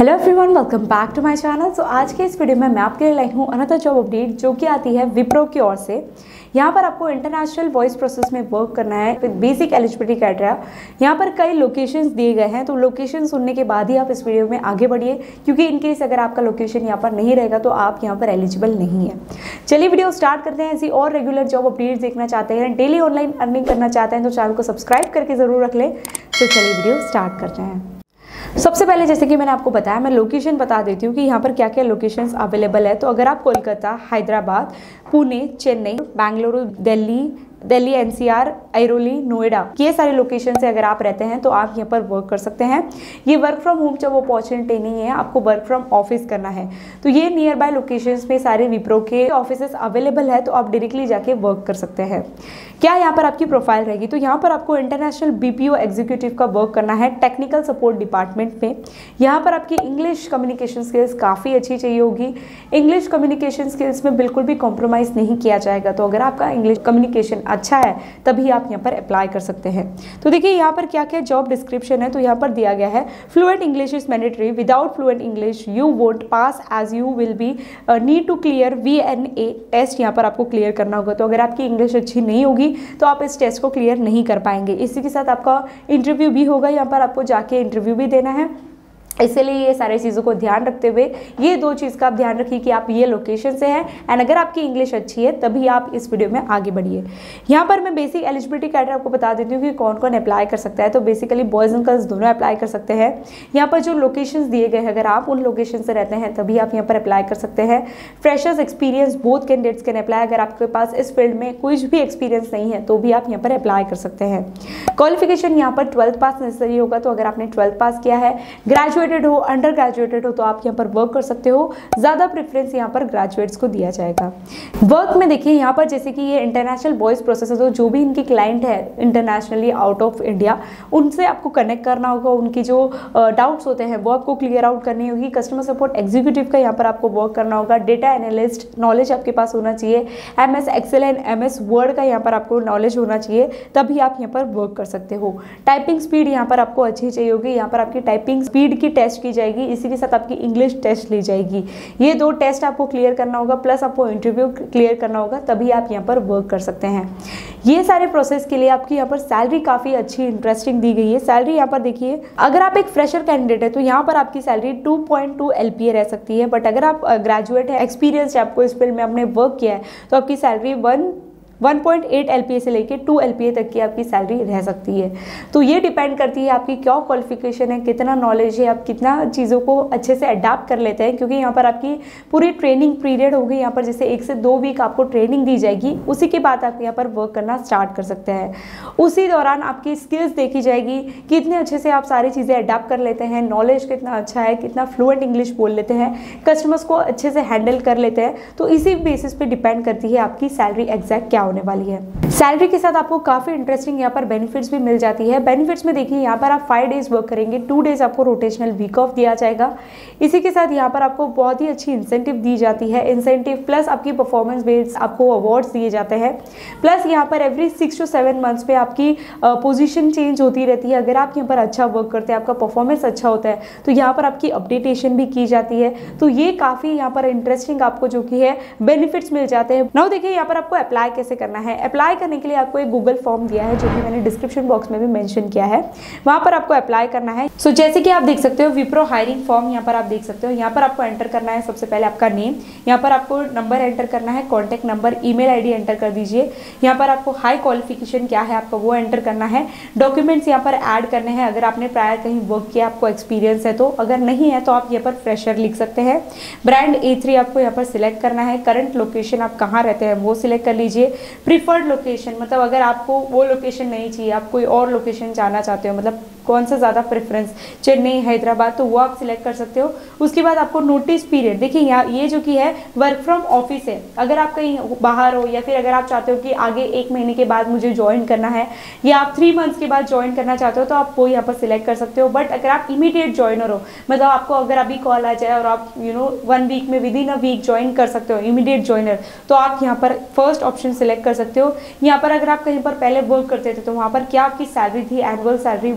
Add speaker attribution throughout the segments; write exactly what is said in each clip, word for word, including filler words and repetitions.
Speaker 1: Hello everyone, welcome back to my channel. So आज के इस वीडियो में मैं आपके लिए लाई हूँ अनदर जॉब अपडेट जो कि आती है विप्रो की ओर से। यहाँ पर आपको इंटरनेशनल वॉइस प्रोसेस में वर्क करना है विद बेसिक एलिजिबिलिटी क्राइटेरिया। यहाँ पर कई लोकेशंस दिए गए हैं, तो लोकेशन सुनने के बाद ही आप इस वीडियो में आगे बढ़िए, क्योंकि इनकेस अगर आपका लोकेशन यहाँ पर नहीं रहेगा तो आप यहाँ पर एलिजिबल नहीं है। चलिए वीडियो स्टार्ट करते हैं। ऐसी और रेगुलर जॉब अपडेट्स देखना चाहते हैं, डेली ऑनलाइन अर्निंग करना चाहते हैं तो चैनल को सब्सक्राइब करके जरूर रख लें। तो चलिए वीडियो स्टार्ट करते हैं। सबसे पहले जैसे कि मैंने आपको बताया, मैं लोकेशन बता देती हूँ कि यहाँ पर क्या क्या लोकेशंस अवेलेबल है। तो अगर आप कोलकाता, हैदराबाद, पुणे, चेन्नई, बेंगलुरु, दिल्ली दिल्ली एनसीआर, ऐरोली, नोएडा, ये सारे लोकेशन से अगर आप रहते हैं तो आप यहाँ पर वर्क कर सकते हैं। ये वर्क फ्रॉम होम जब अपॉर्चुनिटी नहीं है, आपको वर्क फ्रॉम ऑफिस करना है। तो ये नियर बाय लोकेशंस में सारे विप्रो के ऑफिसेस अवेलेबल है, तो आप डायरेक्टली जाके वर्क कर सकते हैं। क्या यहाँ पर आपकी प्रोफाइल रहेगी, तो यहाँ पर आपको इंटरनेशनल बीपीओ एग्जीक्यूटिव का वर्क करना है टेक्निकल सपोर्ट डिपार्टमेंट में। यहाँ पर आपकी इंग्लिश कम्युनिकेशन स्किल्स काफ़ी अच्छी चाहिए होगी। इंग्लिश कम्युनिकेशन स्किल्स में बिल्कुल भी कॉम्प्रोमाइज़ नहीं किया जाएगा। तो अगर आपका इंग्लिश कम्युनिकेशन अच्छा है तभी आप यहाँ पर अप्लाई कर सकते हैं। तो देखिए यहाँ पर क्या क्या जॉब डिस्क्रिप्शन है, तो यहाँ पर दिया गया है fluent English is mandatory, without fluent English you won't pass as you will be need to clear V N A test. यहाँ पर आपको क्लियर करना होगा। तो अगर आपकी इंग्लिश अच्छी नहीं होगी तो आप इस टेस्ट को क्लियर नहीं कर पाएंगे। इसी के साथ आपका इंटरव्यू भी होगा, यहाँ पर आपको जाके इंटरव्यू भी देना है। इसलिए ये सारी चीज़ों को ध्यान रखते हुए ये दो चीज़ का आप ध्यान रखिए कि आप ये लोकेशन से हैं एंड अगर आपकी इंग्लिश अच्छी है तभी आप इस वीडियो में आगे बढ़िए। यहाँ पर मैं बेसिक एलिजिबिलिटी क्राइटेरिया आपको बता देती हूँ कि कौन कौन अप्लाई कर सकता है। तो बेसिकली बॉयज़ एंड गर्ल्स दोनों अप्लाई कर सकते हैं। यहाँ पर जो लोकेशंस दिए गए हैं, अगर आप उन लोकेशन से रहते हैं तभी आप यहाँ पर अप्लाई कर सकते हैं। Freshers, experience, both candidates can apply. अगर आपके पास इस फील्ड में कुछ भी एक्सपीरियंस नहीं है तो भी आप यहाँ पर अप्लाई कर सकते हैं। क्वालिफिकेशन यहाँ पर ट्वेल्थ पास नेसेसरी होगा। तो अगर आपने ट्वेल्थ पास किया है, ग्रेजुएटेड हो, अंडर ग्रेजुएटेड हो तो आप यहाँ पर वर्क कर सकते हो। ज़्यादा प्रेफरेंस यहाँ पर ग्रेजुएट्स को दिया जाएगा। वर्क में देखिए यहाँ पर जैसे कि ये इंटरनेशनल वॉइस प्रोसेस है, तो जो भी इनकी क्लाइंट है इंटरनेशनली आउट ऑफ इंडिया, उनसे आपको कनेक्ट करना होगा। उनकी जो डाउट्स होते हैं वो आपको क्लियर आउट करनी होगी। कस्टमर सपोर्ट एग्जीक्यूटिव का यहाँ पर आपको वर्क करना होगा। डेटा एनालिस्ट नॉलेज आपके पास होना चाहिए। M S Excel and M S Word का यहाँ पर आपको नॉलेज होना चाहिए, तभी आप यहाँ पर वर्क कर सकते हो। टाइपिंग स्पीड यहाँ पर आपको अच्छी चाहिए होगी। यहाँ पर आपकी टाइपिंग स्पीड की टेस्ट की जाएगी, इसी के साथ आपकी इंग्लिश टेस्ट ली जाएगी। ये दो टेस्ट आपको क्लियर करना होगा, प्लस आपको इंटरव्यू क्लियर करना होगा, तभी आप यहाँ पर वर्क कर सकते हैं। ये सारे प्रोसेस के लिए आपकी यहाँ पर सैलरी काफ़ी अच्छी इंटरेस्टिंग दी गई है। सैलरी यहाँ पर देखिए, अगर आप एक फ्रेशर कैंडिडेट है तो यहाँ पर आपकी salary two point two L P A रह सकती है। बट अगर आप ग्रेजुएट है, एक्सपीरियंस है, आपको इस फील्ड में आपने वर्क किया है, तो आपकी salary one one point eight L P A से लेके टू एल पी ए तक की आपकी सैलरी रह सकती है। तो ये डिपेंड करती है आपकी क्या क्वालिफिकेशन है, कितना नॉलेज है, आप कितना चीज़ों को अच्छे से अडाप्ट कर लेते हैं। क्योंकि यहाँ पर आपकी पूरी ट्रेनिंग पीरियड होगी। यहाँ पर जैसे एक से दो वीक आपको ट्रेनिंग दी जाएगी, उसी के बाद आप यहाँ पर वर्क करना स्टार्ट कर सकते हैं। उसी दौरान आपकी स्किल्स देखी जाएगी, कितने अच्छे से आप सारी चीज़ें अडाप्ट कर लेते हैं, नॉलेज कितना अच्छा है, कितना फ्लुएंट इंग्लिश बोल लेते हैं, कस्टमर्स को अच्छे से हैंडल कर लेते हैं। तो इसी बेसिस पे डिपेंड करती है आपकी सैलरी एग्जैक्ट क्या होने वाली है। सैलरी के साथ आपको काफी इंटरेस्टिंग यहाँ पर बेनिफिट्स भी मिल जाती है। बेनिफिट्स में देखिए, यहाँ पर आप फाइव डेज वर्क करेंगे, टू डेज आपको रोटेशनल वीक ऑफ दिया जाएगा। इसी के साथ यहाँ पर आपको बहुत ही अच्छी इंसेंटिव दी जाती है। इंसेंटिव प्लस आपकी परफॉर्मेंस बेस्ड आपको अवार्ड्स दिए जाते हैं। प्लस यहाँ पर every six to seven months पे आपकी पोजीशन चेंज होती रहती है। अगर आप यहाँ पर अच्छा वर्क करते हैं, आपका परफॉर्मेंस अच्छा होता है, तो यहाँ पर आपकी अपडेटेशन भी की जाती है। तो ये काफी यहाँ पर इंटरेस्टिंग आपको जो कि है बेनिफिट्स मिल जाते हैं। नाउ देखिए यहाँ पर आपको अप्लाई कैसे करना है। अप्लाई करने के लिए आपको एक गूगल फॉर्म दिया है, जो कि मैंने डिस्क्रिप्शन बॉक्स में भी मेंशन किया है। वहां पर आपको अप्लाई करना है। सो so, जैसे कि आप देख सकते हो विप्रो हायरिंग फॉर्म यहाँ पर आप देख सकते हो। यहाँ पर आपको एंटर करना है सबसे पहले आपका नेम, यहाँ पर आपको नंबर एंटर करना है, contact number, email ID enter कर दीजिए। यहाँ पर आपको हाई क्वालिफिकेशन क्या है आपका वो एंटर करना है। डॉक्यूमेंट्स यहाँ पर ऐड करने हैं, अगर आपने प्रायर कहीं वर्क किया, आपको एक्सपीरियंस है तो, अगर नहीं है तो आप यहाँ पर फ्रेशर लिख सकते हैं। ब्रांड ए थ्री आपको यहाँ पर सिलेक्ट करना है। करंट लोकेशन आप कहाँ रहते हैं वो सिलेक्ट कर लीजिए। प्रीफर्ड लोकेशन, मतलब अगर आपको वो लोकेशन नहीं चाहिए, आप कोई और लोकेशन जाना चाहते हो, मतलब कौन सा ज़्यादा प्रेफरेंस, चेन्नई, हैदराबाद, तो वो आप सिलेक्ट कर सकते हो। उसके बाद आपको नोटिस पीरियड, देखिए यहाँ ये जो कि है वर्क फ्रॉम ऑफिस है। अगर आप कहीं बाहर हो या फिर अगर आप चाहते हो कि आगे एक महीने के बाद मुझे ज्वाइन करना है या आप थ्री मंथ्स के बाद ज्वाइन करना चाहते हो, तो आप वो यहाँ पर सिलेक्ट कर सकते हो। बट अगर आप इमीडिएट ज्वाइनर हो, मतलब आपको अगर अभी कॉल आ जाए और आप यू नो वन वीक में within a week join कर सकते हो, इमीडिएट ज्वाइनर, तो आप यहाँ पर फर्स्ट ऑप्शन सिलेक्ट कर सकते हो। यहाँ पर अगर आप कहीं पर पहले वर्क करते थे तो वहाँ पर क्या आपकी सैलरी थी, एनुअल सैलरी, वो आप सिलेक्ट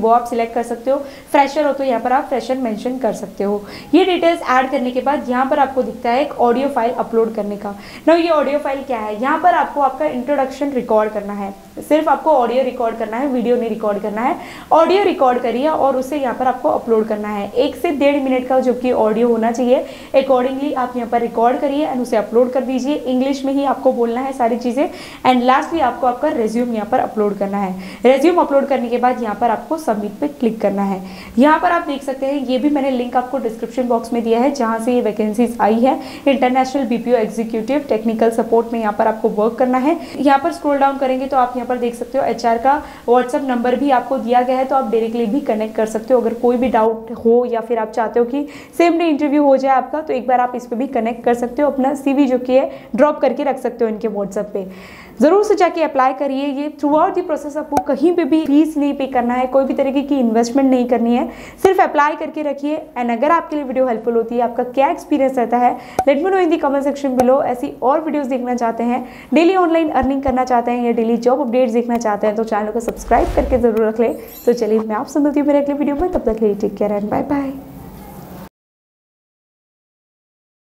Speaker 1: सिलेक्ट कर सकते हो, फ्रेशर हो तो यहाँ पर आप फ्रेशर मेंशन कर सकते हो। ये डिटेल्स ऐड करने के बाद यहाँ पर आपको दिखता है एक ऑडियो फाइल अपलोड करने का। ना ये ऑडियो फाइल क्या है, यहाँ पर आपको आपका इंट्रोडक्शन रिकॉर्ड करना है, सिर्फ आपको ऑडियो रिकॉर्ड करना है, वीडियो नहीं रिकॉर्ड करना है। ऑडियो रिकॉर्ड करिए और उसे यहाँ पर आपको अपलोड करना है। एक से डेढ़ मिनट का जो कि ऑडियो होना चाहिए, अकॉर्डिंगली आप यहाँ पर रिकॉर्ड करिए एंड उसे अपलोड कर दीजिए। इंग्लिश में ही आपको बोलना है सारी चीज़ें। एंड लास्टली आपको आपका रेज्यूम यहाँ पर अपलोड करना है। रेज्यूम अपलोड करने के बाद यहाँ पर आपको सबमिट पे क्लिक करना है। यहाँ पर आप देख सकते हैं, ये भी मैंने लिंक आपको डिस्क्रिप्शन बॉक्स में दिया है जहाँ से ये वैकेंसीज आई है। International BPO executive technical support में यहाँ पर आपको वर्क करना है। यहाँ पर स्क्रॉल डाउन करेंगे तो आप यहाँ पर देख सकते हो एचआर का व्हाट्सएप नंबर भी आपको दिया गया है, तो आप डायरेक्टली भी कनेक्ट कर सकते हो। अगर कोई भी डाउट हो या फिर आप चाहते हो कि सेम डे इंटरव्यू हो जाए आपका, तो एक बार आप इस पर भी कनेक्ट कर सकते हो। अपना सीवी जो कि है ड्रॉप करके रख सकते हो इनके व्हाट्सएप पे। ज़रूर से जाके अप्लाई करिए। ये थ्रू आउट दी प्रोसेस आपको कहीं पे भी फीस नहीं पे करना है, कोई भी तरीके की इन्वेस्टमेंट नहीं करनी है, सिर्फ अप्लाई करके रखिए। एंड अगर आपके लिए वीडियो हेल्पफुल होती है, आपका क्या एक्सपीरियंस रहता है, let me know in the comment section below. ऐसी और वीडियोस देखना चाहते हैं, डेली ऑनलाइन अर्निंग करना चाहते हैं या डेली जॉब अपडेट्स देखना चाहते हैं, तो चैनल को सब्सक्राइब करके जरूर रख ले। तो चलिए मैं आप सुनती हूँ मेरे अगले वीडियो में, तब तक के लिए take care and bye bye.